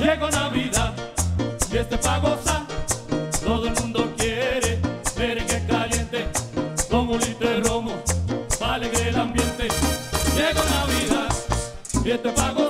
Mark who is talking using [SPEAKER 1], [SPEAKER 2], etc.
[SPEAKER 1] Llegó Navidad y este pa' gozar. Todo el mundo quiere merengue caliente con un litro de romo pa' alegre el ambiente. Llegó Navidad y este pa' gozar.